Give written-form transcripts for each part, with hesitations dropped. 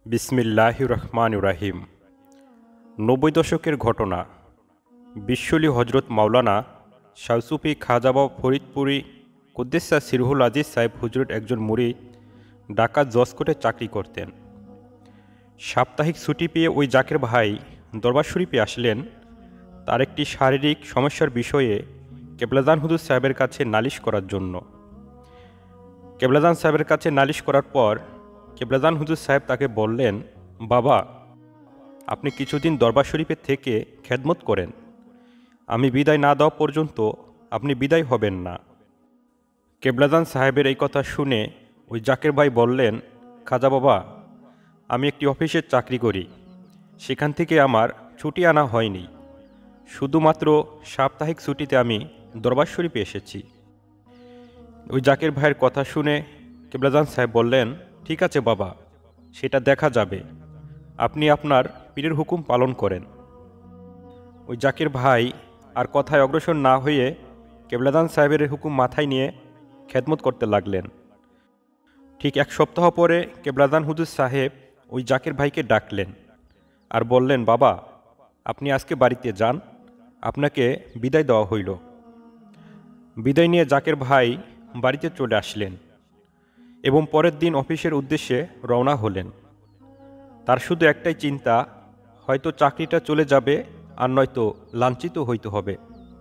বিসমিল্লাহির রহমানির রহিম। ৯০ দশকের ঘটনা। বিশ্বলি হজরত মাওলানা শাহসুফি খাজাবাবা ফরিদপুরি কুদ্দেসা সিরহুল আজিজ সাহেব হুজুরের একজন মুরিদ ঢাকা জজকোর্টে চাকরি করতেন। সাপ্তাহিক ছুটি পেয়ে ওই জাকের ভাই দরবার শরীফে আসলেন তার একটি শারীরিক সমস্যার বিষয়ে কেবলাজান হুজুর সাহেবের কাছে নালিশ করার জন্য। কেবলাজান সাহেবের কাছে নালিশ করার পর কেবলাজান হুজুর সাহেব তাকে বললেন, বাবা, আপনি কিছুদিন দরবার শরীফে থেকে খেদমত করেন, আমি বিদায় না দেওয়া পর্যন্ত আপনি বিদায় হবেন না। কেবলাজান সাহেবের এই কথা শুনে ওই জাকের ভাই বললেন, খাজা বাবা, আমি একটি অফিসে চাকরি করি, সেখান থেকে আমার ছুটি আনা হয়নি, শুধুমাত্র সাপ্তাহিক ছুটিতে আমি দরবার শরীফে এসেছি। ওই জাকের ভাইয়ের কথা শুনে কেবলাজান সাহেব বললেন, ঠিক আছে বাবা, সেটা দেখা যাবে, আপনি আপনার পীরের হুকুম পালন করেন। ওই জাকের ভাই আর কথায় অগ্রসর না হয়ে কেবলাজান সাহেবের হুকুম মাথায় নিয়ে খেদমত করতে লাগলেন। ঠিক এক সপ্তাহ পরে কেবলাজান হুজুর সাহেব ওই জাকের ভাইকে ডাকলেন আর বললেন, বাবা, আপনি আজকে বাড়িতে যান, আপনাকে বিদায় দেওয়া হইল। বিদায় নিয়ে জাকের ভাই বাড়িতে চলে আসলেন এবং পরের দিন অফিসের উদ্দেশ্যে রওনা হলেন। তার শুধু একটাই চিন্তা, হয়তো চাকরিটা চলে যাবে আর নয়তো লাঞ্ছিত হইতে হবে।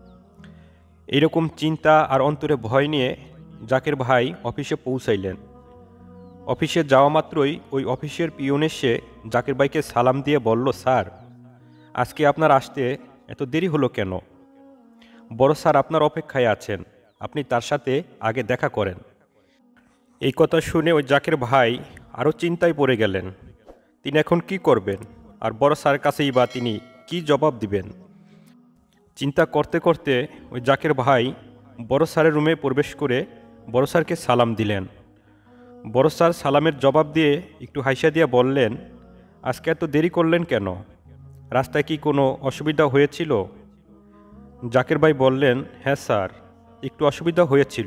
এইরকম চিন্তা আর অন্তরে ভয় নিয়ে জাকের ভাই অফিসে পৌঁছাইলেন। অফিসে যাওয়া মাত্রই ওই অফিসের পিয়ন এসে জাকের ভাইকে সালাম দিয়ে বলল, স্যার, আজকে আপনার আসতে এত দেরি হলো কেন? বড় স্যার আপনার অপেক্ষায় আছেন, আপনি তার সাথে আগে দেখা করেন। এই কথা শুনে ওই জাকের ভাই আরও চিন্তায় পড়ে গেলেন, তিনি এখন কি করবেন আর বড় স্যারের কাছেই বা তিনি কি জবাব দিবেন। চিন্তা করতে করতে ওই জাকের ভাই বড় স্যারের রুমে প্রবেশ করে বড় স্যারকে সালাম দিলেন। বড় স্যার সালামের জবাব দিয়ে একটু হাসিয়া দিয়ে বললেন, আজকে এত দেরি করলেন কেন? রাস্তায় কি কোনো অসুবিধা হয়েছিল? জাকের ভাই বললেন, হ্যাঁ স্যার, একটু অসুবিধা হয়েছিল।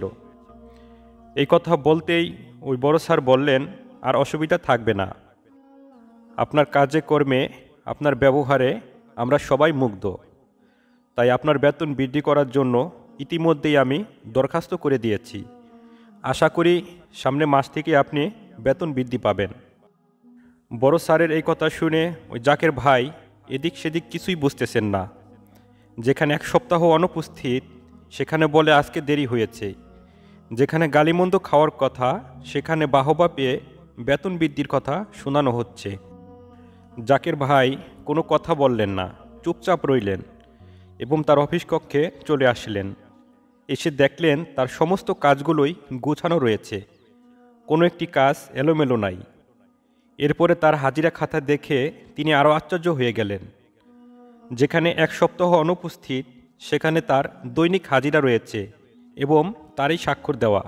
এই কথা বলতেই ওই বড় স্যার বললেন, আর অসুবিধা থাকবে না, আপনার কাজে কর্মে আপনার ব্যবহারে আমরা সবাই মুগ্ধ, তাই আপনার বেতন বৃদ্ধি করার জন্য ইতিমধ্যেই আমি দরখাস্ত করে দিয়েছি। আশা করি সামনে মাস থেকে আপনি বেতন বৃদ্ধি পাবেন। বড় স্যারের এই কথা শুনে ওই জাকের ভাই এদিক সেদিক কিছুই বুঝতেছেন না। যেখানে এক সপ্তাহ অনুপস্থিত সেখানে বলে আজকে দেরি হয়েছে, যেখানে গালিমন্দ খাওয়ার কথা সেখানে বাহবা পেয়ে বেতন বৃদ্ধির কথা শোনানো হচ্ছে। জাকের ভাই কোনো কথা বললেন না, চুপচাপ রইলেন এবং তার অফিস কক্ষে চলে আসলেন। এসে দেখলেন তার সমস্ত কাজগুলোই গোছানো রয়েছে, কোনো একটি কাজ এলোমেলো নাই। এরপরে তার হাজিরা খাতা দেখে তিনি আরও আশ্চর্য হয়ে গেলেন। যেখানে এক সপ্তাহ অনুপস্থিত সেখানে তার দৈনিক হাজিরা রয়েছে এবং তারই স্বাক্ষর দেওয়া।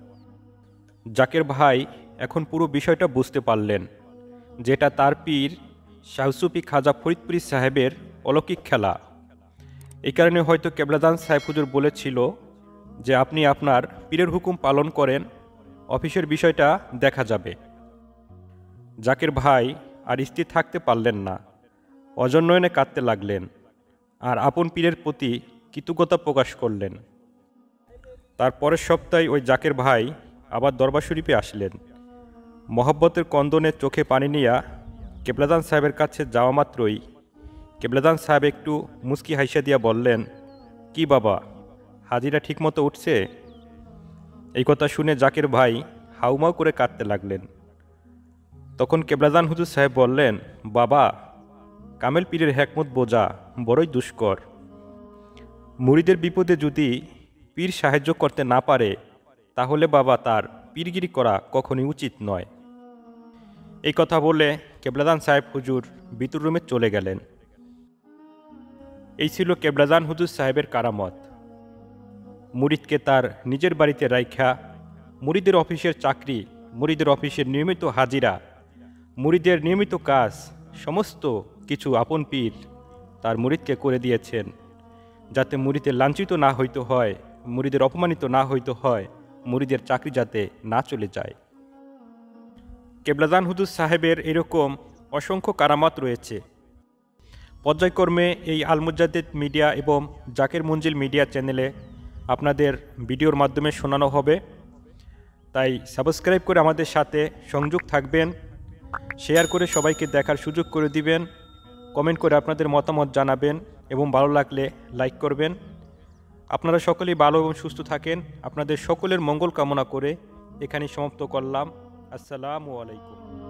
জাকের ভাই এখন পুরো বিষয়টা বুঝতে পারলেন, যেটা তার পীর শাহসুফি খাজা ফরিদপুরি সাহেবের অলৌকিক খেলা। এই কারণে হয়তো কেবলাজান সাহেব হুজুর বলেছিল যে আপনি আপনার পীরের হুকুম পালন করেন, অফিসের বিষয়টা দেখা যাবে। জাকের ভাই আর স্থির থাকতে পারলেন না, অজন্নয়নে কাঁদতে লাগলেন আর আপন পীরের প্রতি কৃতজ্ঞতা প্রকাশ করলেন। তার পরের সপ্তাহে ওই জাকের ভাই আবার দরবার শরীফে আসলেন। মহব্বতের কন্দনে চোখে পানি নিয়া কেবলাজান সাহেবের কাছে যাওয়া মাত্রই কেবলাজান সাহেব একটু মুচকি হাসিয়া দিয়া বললেন, কি বাবা, হাজিরা ঠিকমতো উঠছে? এই কথা শুনে জাকের ভাই হাউমাউ করে কাঁদতে লাগলেন। তখন কেবলাজান হুজুর সাহেব বললেন, বাবা, কামেল পীরের হেকমত বোঝা বড়ই দুষ্কর। মুরিদের বিপদে যদি পীর সাহায্য করতে না পারে তাহলে বাবা তার পীরগিরি করা কখনই উচিত নয়। এই কথা বলে কেবলাজান সাহেব হুজুর ভিতর রুমে চলে গেলেন। এই ছিল কেবলাজান হুজুর সাহেবের কারামত। মুরিদকে তার নিজের বাড়িতে রাইখা মুরিদের অফিসের চাকরি, মুরিদের অফিসের নিয়মিত হাজিরা, মুরিদের নিয়মিত কাজ সমস্ত কিছু আপন পীর তার মুরিদকে করে দিয়েছেন, যাতে মুরিদের লাঞ্ছিত না হইতে হয়, মুরিদের অপমানিত না হইতে হয়, মুরিদের চাকরি যাতে না চলে যায়। কেবলাজান হুজুর সাহেবের এরকম অসংখ্য কারামাত রয়েছে। পর্যায়ক্রমে এই আল মুজাদ্দিদ মিডিয়া এবং জাকির মঞ্জিল মিডিয়া চ্যানেলে আপনাদের ভিডিওর মাধ্যমে শোনানো হবে। তাই সাবস্ক্রাইব করে আমাদের সাথে সংযোগ থাকবেন, শেয়ার করে সবাইকে দেখার সুযোগ করে দিবেন, কমেন্ট করে আপনাদের মতামত জানাবেন এবং ভালো লাগলে লাইক করবেন। আপনারা সকলেই ভালো এবং সুস্থ থাকেন, আপনাদের সকলের মঙ্গল কামনা করে এখানেই সমাপ্ত করলাম। আসসালামু আলাইকুম।